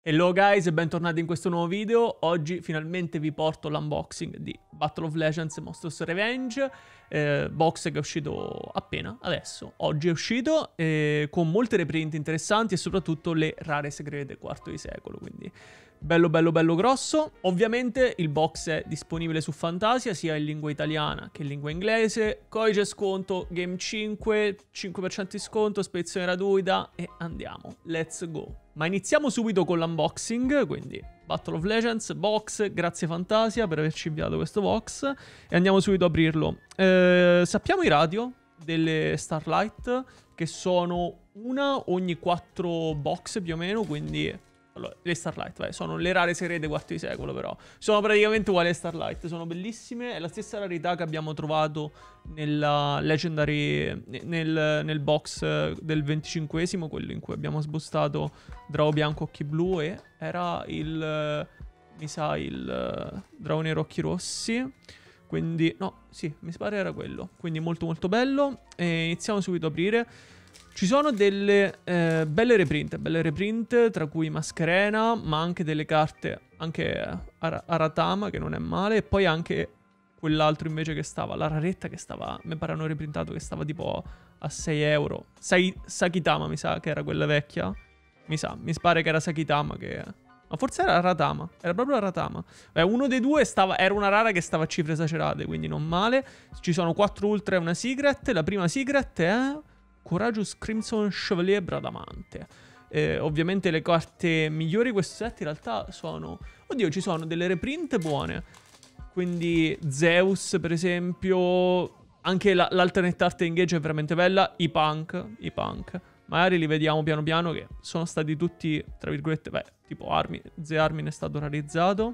Hello guys e bentornati in questo nuovo video. Oggi finalmente vi porto l'unboxing di Battle of Legends Monsters Revenge, box che è uscito appena adesso, oggi è uscito, con molte reprint interessanti e soprattutto le rare segrete quarto di secolo, quindi bello grosso. Ovviamente il box è disponibile su Fantasia sia in lingua italiana che in lingua inglese, codice sconto Game 5, 5% di sconto, spedizione gratuita e andiamo, let's go. Ma iniziamo subito con l'unboxing, quindi Battle of Legends, box, grazie Fantasia per averci inviato questo box e andiamo subito a aprirlo. Sappiamo i ratio delle Starlight che sono una ogni 4 box più o meno, quindi... Allora, le Starlight, sono le rare segrete quarto di secolo però. Sono praticamente uguali alle Starlight, sono bellissime. È la stessa rarità che abbiamo trovato nella Legendary, nel box del 25esimo, quello in cui abbiamo sbustato Drago Bianco Occhi Blu e era il... mi sa il Drago Nero Occhi Rossi. Quindi, no, sì, mi pare era quello. Quindi molto bello. E iniziamo subito ad aprire. Ci sono delle belle reprint, tra cui Mascherena, ma anche delle carte, anche Aratama, che non è male, e poi anche quell'altro invece che stava, la raretta che stava, mi pare hanno reprintato, che stava tipo a 6 euro. Sakitama, mi sa, che era quella vecchia. Mi pare che era Sakitama, che... Ma forse era Aratama, era proprio Aratama. Uno dei due era una rara che stava a cifre esagerate, quindi non male. Ci sono 4 ultra e una secret. La prima secret è... Courageous Crimson Chevalier Bradamante. Ovviamente le carte migliori di questo set in realtà sono... Oddio, ci sono delle reprint buone. Quindi Zeus, per esempio. Anche l'alternate art engage è veramente bella. I punk. Magari li vediamo piano piano, che sono stati tutti, tra virgolette, tipo Armin. The Armin è stato rarizzato.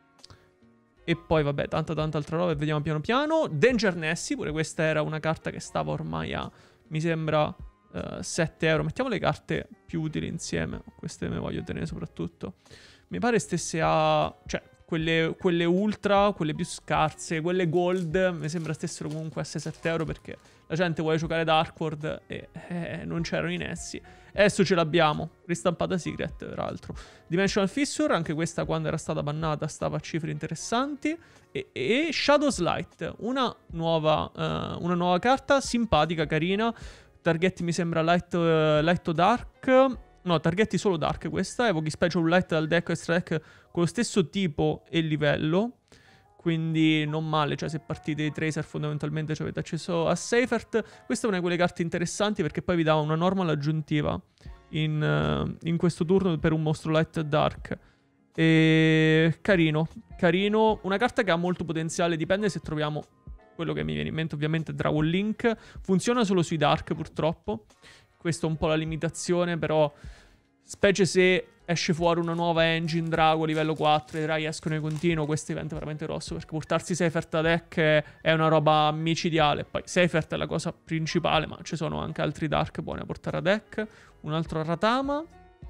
E poi vabbè, tanta altra roba, vediamo piano piano. Danger Nessie, pure questa era una carta che stava ormai a... Mi sembra 7 euro. Mettiamo le carte più utili insieme. Queste me voglio tenere soprattutto. Mi pare stesse a... Cioè, quelle ultra, quelle più scarse, quelle gold, mi sembra stessero comunque a 6-7 euro perché la gente vuole giocare Dark World e non c'erano i Nessi. Adesso ce l'abbiamo. Ristampata Secret, peraltro. Dimensional Fissure, anche questa quando era stata bannata stava a cifre interessanti. E Shadow's Light, una nuova carta simpatica, carina. Targetti mi sembra light o dark. No, targetti solo dark questa. Evochi special light dal deck o extra deck con lo stesso tipo e livello. Quindi non male, cioè se partite di Tracer fondamentalmente avete accesso a Seifert. Questa è una di quelle carte interessanti perché poi vi dà una normal aggiuntiva in questo turno per un mostro light dark. E carino. Una carta che ha molto potenziale, dipende se troviamo quello che mi viene in mente, ovviamente Dragon Link. Funziona solo sui dark purtroppo. Questa è un po' la limitazione, però specie se esce fuori una nuova engine Drago livello 4 e i Drai escono di continuo, questo diventa veramente grosso, perché portarsi Seifert a deck è una roba micidiale. Poi Seifert è la cosa principale, ma ci sono anche altri dark buoni a portare a deck. Un altro Aratama.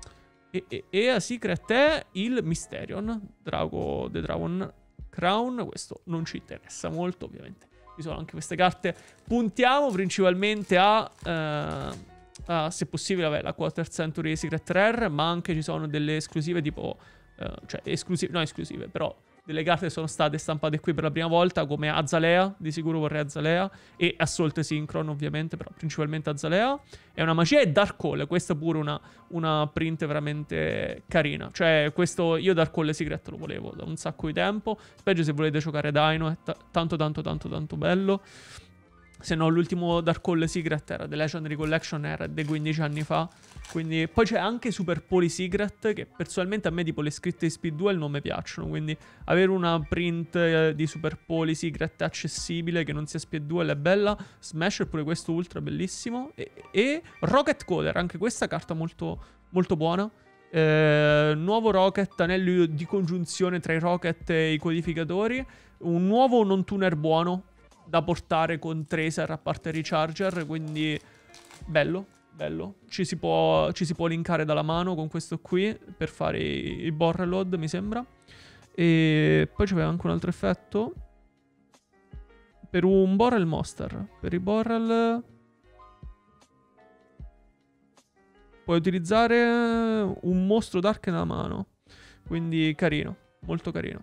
E a Secret è il Mysterion, Drago The Dragon Crown. Questo non ci interessa molto, ovviamente. Ci sono anche queste carte. Puntiamo principalmente a se possibile, la Quarter Century Secret Rare, ma anche ci sono delle esclusive tipo... cioè, esclusive, però delle carte che sono state stampate qui per la prima volta, come Azalea, di sicuro vorrei Azalea, e Assault Synchron ovviamente, però principalmente Azalea. È una magia, e Dark Hole, questa pure una print veramente carina. Cioè, questo, io Dark Hole Secret lo volevo da un sacco di tempo, specie se volete giocare Dino, è tanto bello. Se no, l'ultimo Dark Hole Secret era The Legendary Collection, era dei 15 anni fa. Quindi poi c'è anche Super Poly Secret, che personalmente a me tipo le scritte di Speed Duel non mi piacciono. Quindi avere una print di Super Poly Secret accessibile che non sia Speed Duel è bella. Smash, pure questo ultra bellissimo. E Rocket Coder, anche questa carta molto buona. Nuovo Rocket, anello di congiunzione tra i Rocket e i codificatori. Un nuovo non-tuner buono da portare con Tracer a parte Recharger, quindi bello. Ci si può linkare dalla mano con questo qui per fare i Borrel Load, mi sembra. E poi c'è anche un altro effetto per un Borrel Monster. Per i Borrel puoi utilizzare un mostro dark nella mano. Quindi carino, molto carino.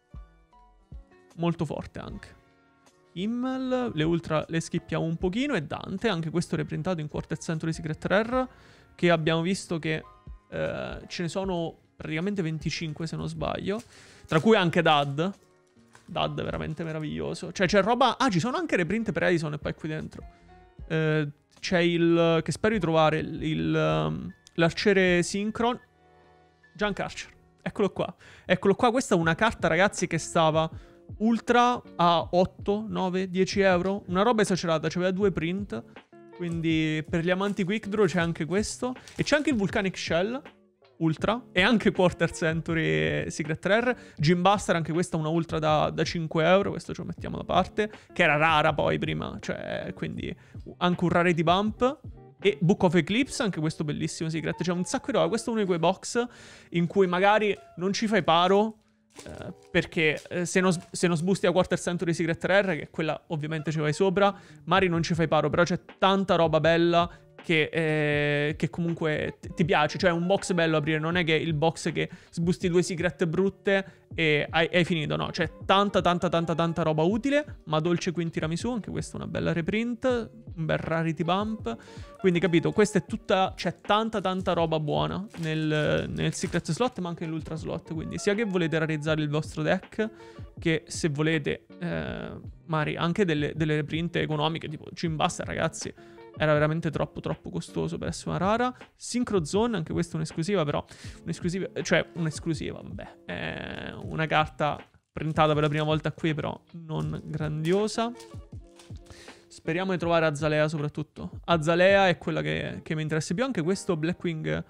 Molto forte anche. Himmel, le ultra le skippiamo un pochino, e Dante, anche questo reprintato in Quarter Century Secret Rare, che abbiamo visto che ce ne sono praticamente 25 se non sbaglio, tra cui anche Dad. Dad è veramente meraviglioso. Cioè c'è roba... Ah, ci sono anche reprint per Edison e poi qui dentro. C'è il... che spero di trovare, l'arciere Synchron. Junk Archer. Eccolo qua. Eccolo qua, questa è una carta, ragazzi, che stava ultra a 8, 9, 10 euro. Una roba esagerata, c'aveva 2 print. Quindi per gli amanti quick draw c'è anche questo. E c'è anche il Volcanic Shell ultra. E anche Quarter Century Secret Rare. Gym Buster, anche questa una ultra da 5 euro. Questo ce lo mettiamo da parte. Che era rara poi prima. Cioè, quindi anche un rarity bump. E Book of Eclipse, anche questo bellissimo secret. C'è un sacco di roba. Questo è uno di quei box in cui magari non ci fai paro. Perché se non sbusti a Quarter Century Secret Rare, che quella ovviamente ci vai sopra, magari non ci fai paro, però c'è tanta roba bella che comunque ti piace. Cioè un box bello aprire, non è che il box che sbusti 2 secret brutte e hai finito, no. C'è tanta roba utile. Ma Dolce Queen Tiramisù, anche questa è una bella reprint, un bel rarity bump. Quindi capito, questa è tutta, c'è tanta roba buona nel secret slot, ma anche nell'ultra slot. Quindi sia che volete realizzare il vostro deck, che se volete magari anche delle reprint economiche, tipo Gym Buster, ragazzi, era veramente troppo costoso per essere una rara. Synchro Zone, anche questa è un'esclusiva, però un'esclusiva, cioè un'esclusiva, vabbè, è una carta printata per la prima volta qui, però non grandiosa. Speriamo di trovare Azalea soprattutto. Azalea è quella che mi interessa più. Anche questo Blackwing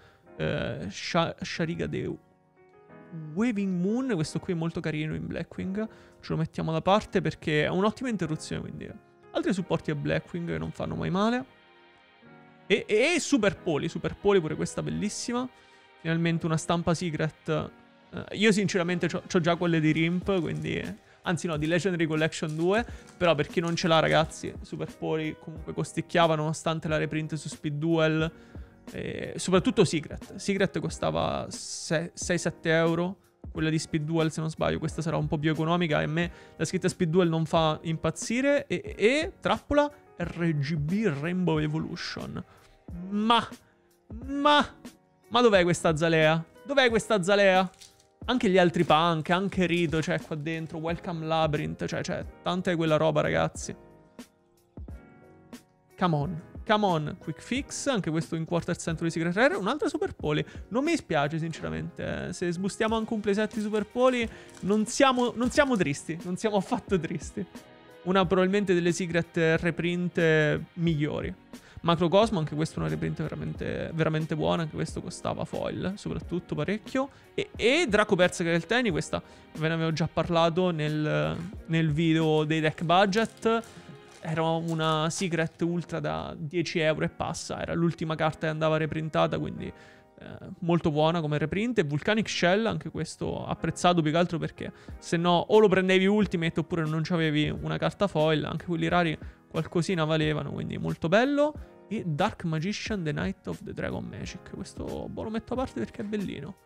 Shariga de Waving Moon, questo qui è molto carino in Blackwing. Ce lo mettiamo da parte perché è un'ottima interruzione, quindi altri supporti a Blackwing che non fanno mai male. E Super Poli pure questa bellissima. Finalmente una stampa secret. Io sinceramente c'ho già quelle di Rimp, quindi... Anzi no, di Legendary Collection 2. Però per chi non ce l'ha, ragazzi, Super Poli comunque costicchiava nonostante la reprint su Speed Duel. Soprattutto Secret. Secret costava 6-7 euro. Quella di Speed Duel, se non sbaglio, questa sarà un po' più economica. E a me la scritta Speed Duel non fa impazzire. E trappola RGB Rainbow Evolution. Ma dov'è questa Azalea? Dov'è questa Azalea? Anche gli altri punk, anche Rito, cioè qua dentro, Welcome Labyrinth, cioè tanta è quella roba, ragazzi. Come on, Quick Fix, anche questo in Quarter Century Secret Rare, un'altra Super Poli. Non mi dispiace, sinceramente, se sbustiamo anche un playset di Super Poli, non siamo tristi, non siamo affatto tristi. Una probabilmente delle Secret reprint migliori. Macrocosmo, anche questo è una reprint veramente buona. Anche questo costava foil, soprattutto parecchio. E Draco Berserker del Teni, questa ve ne avevo già parlato nel video dei deck budget. Era una secret ultra da 10 euro e passa. Era l'ultima carta che andava reprintata, quindi molto buona come reprint. E Volcanic Shell, anche questo apprezzato più che altro perché se no o lo prendevi ultimate oppure non c'avevi una carta foil. Anche quelli rari qualcosina valevano, quindi molto bello. E Dark Magician, The Night of the Dragon Magic. Questo lo metto a parte perché è bellino.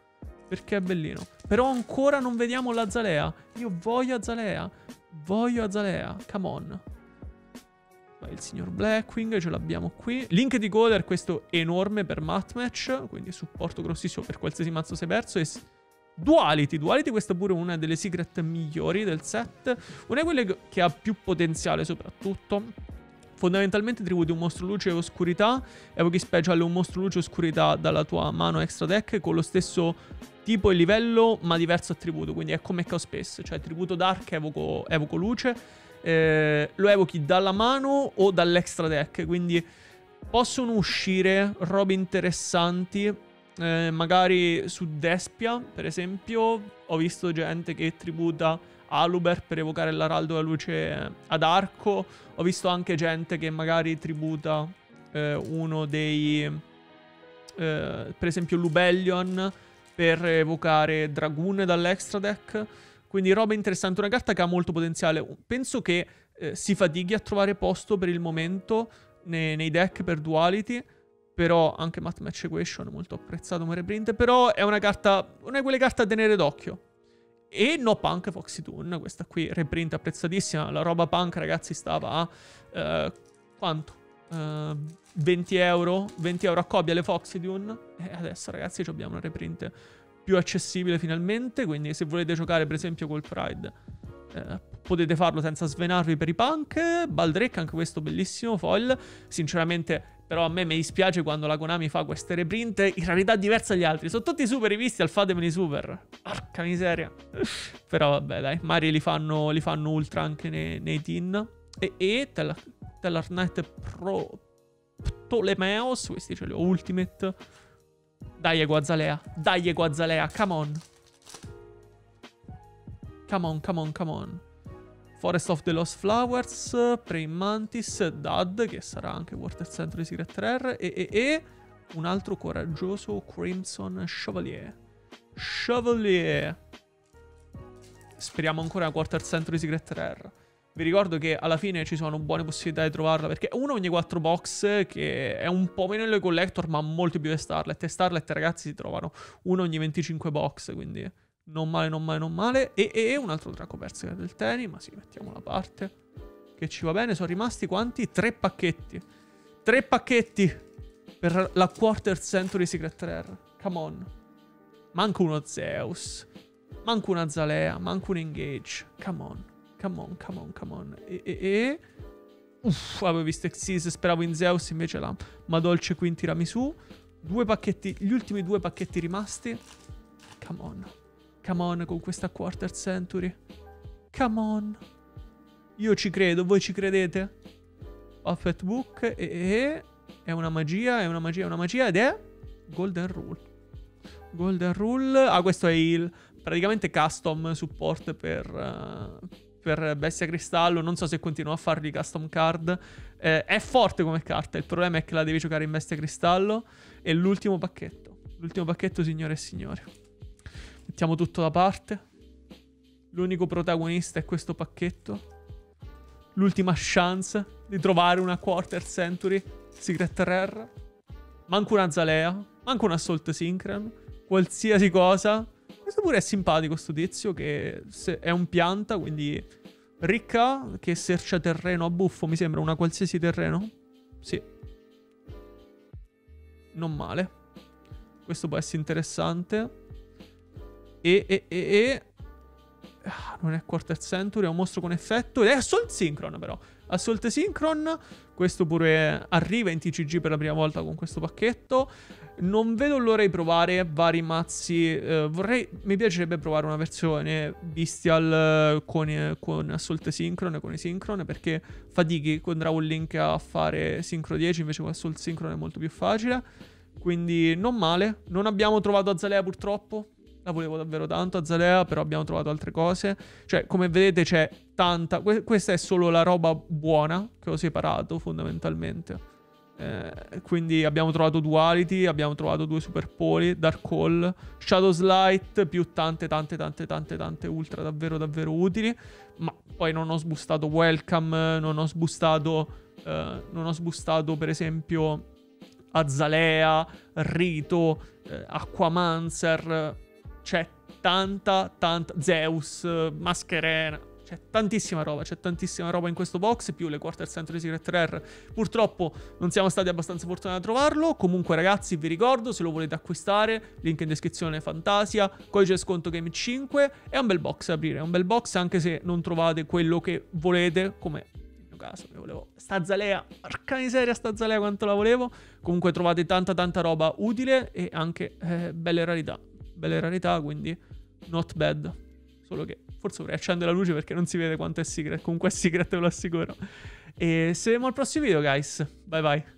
Però ancora non vediamo l'Azalea. Io voglio Azalea. Come on. Il signor Blackwing ce l'abbiamo qui. Link di Coder, questo enorme per Mat Match, quindi supporto grossissimo per qualsiasi mazzo sei perso. E Duality, questa è pure una delle secret migliori del set. Una di quelle che ha più potenziale soprattutto. Fondamentalmente tributi un mostro luce e oscurità. Evochi special un mostro luce e oscurità dalla tua mano extra deck con lo stesso tipo e livello ma diverso attributo. Quindi è come Chaos Space, cioè tributo dark evoco luce. Lo evochi dalla mano o dall'extra deck. Quindi possono uscire robe interessanti. Magari su Despia, per esempio, ho visto gente che tributa Aluber per evocare l'araldo della luce ad arco. Ho visto anche gente che magari tributa uno dei... per esempio Lubellion per evocare Dragoon dall'extra deck. Quindi roba interessante, una carta che ha molto potenziale. Penso che si fatichi a trovare posto per il momento nei deck per Duality. Però anche Math Match Equation è molto apprezzato come reprint. Però è una carta, una di quelle carte a tenere d'occhio. E No Punk Foxy Toon, questa qui reprint apprezzatissima. La roba punk, ragazzi, stava a quanto? 20 euro 20 euro a copia le Foxy Toon. E adesso, ragazzi, abbiamo una reprint più accessibile finalmente. Quindi se volete giocare per esempio col Pride, potete farlo senza svenarvi per i punk. Baldrake, anche questo bellissimo foil. Sinceramente però a me mi dispiace quando la Konami fa queste reprint in rarità diverse dagli altri. Sono tutti super rivisti al Fatemeli Super. Porca miseria. Però vabbè, dai, magari li fanno ultra anche nei tin. E Tellar Knight Pro Ptolemeos, questi ce li ho, Ultimate. Dai Eguazalea, come on. Come on. Forest of the Lost Flowers, Praying Mantis, Dad, che sarà anche Quarter Century Secret Rare, e un altro coraggioso Crimson Chevalier. Speriamo ancora Quarter Century Secret Rare. Vi ricordo che alla fine ci sono buone possibilità di trovarla, perché uno ogni 4 box, che è un po' meno le collector, ma molto più le Starlet. E Starlet, ragazzi, si trovano uno ogni 25 box, quindi non male. E un altro Draco Berserker del Teni, ma sì, mettiamo da parte, che ci va bene. Sono rimasti quanti? 3 pacchetti. 3 pacchetti per la Quarter Century Secret Rare. Come on. Manco uno Zeus, manco una Zalea, manco un Engage. Come on. Uff, avevo visto Xyz, speravo in Zeus, invece la Madolce Queen Tiramisù. 2 pacchetti, gli ultimi 2 pacchetti rimasti. Come on con questa Quarter Century. Come on. Io ci credo, voi ci credete? Puppet Book è una magia, ed è Golden Rule. Ah, questo è il praticamente custom support per Bestia Cristallo. Non so se continuo a fargli custom card. È forte come carta, il problema è che la devi giocare in Bestia Cristallo. E l'ultimo pacchetto, signore e signori. Mettiamo tutto da parte. L'unico protagonista è questo pacchetto. L'ultima chance di trovare una Quarter Century Secret Rare. Manco una Zalea, manco un Assault Synchron, qualsiasi cosa. Questo pure è simpatico, sto tizio, che è un pianta, quindi ricca, che searcha terreno a buffo, mi sembra, una qualsiasi terreno. Sì. Non male. Questo può essere interessante. Non è Quarter Century, è un mostro con effetto. Ed è Assault Synchron, però. Assault Synchron. Questo pure arriva in TCG per la prima volta con questo pacchetto. Non vedo l'ora di provare vari mazzi. Mi piacerebbe provare una versione Bestial con Assault Synchron, con i Synchron, perché fatichi con Dragon Link a fare Synchro 10, invece con Assault Synchron è molto più facile. Quindi non male. Non abbiamo trovato Azalea purtroppo. La volevo davvero tanto Azalea, però abbiamo trovato altre cose. Cioè, come vedete c'è tanta... Questa è solo la roba buona che ho separato, fondamentalmente. Quindi abbiamo trovato Duality, abbiamo trovato 2 Super Poli, Dark Hall, Shadow's Light, più tante ultra davvero utili. Ma poi non ho sbustato Welcome, non ho sbustato per esempio Azalea, Rito, Aquamancer. C'è tanta Zeus, Mascherena. C'è tantissima roba in questo box, più le Quarter Century Secret Rare. Purtroppo non siamo stati abbastanza fortunati a trovarlo. Comunque, ragazzi, vi ricordo, se lo volete acquistare, link in descrizione, Fantasia, codice sconto Game5. È un bel box da aprire, è un bel box, anche se non trovate quello che volete, come nel mio caso, io volevo sta Zalea. Porca miseria, sta Zalea quanto la volevo. Comunque trovate tanta roba utile e anche belle rarità, quindi not bad. Solo che forse vorrei accendere la luce perché non si vede quanto è secret. Comunque è secret, ve lo assicuro. E ci vediamo al prossimo video, guys. Bye bye.